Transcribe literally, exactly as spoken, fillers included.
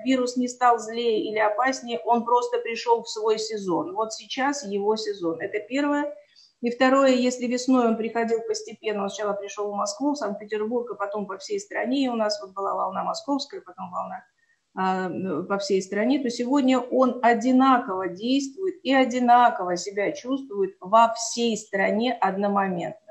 вирус не стал злее или опаснее, он просто пришел в свой сезон. Вот сейчас его сезон. Это первое. И второе, если весной он приходил постепенно, он сначала пришел в Москву, в Санкт-Петербург, а потом по всей стране, у нас вот была волна московская, потом волна а, по всей стране, то сегодня он одинаково действует и одинаково себя чувствует во всей стране одномоментно.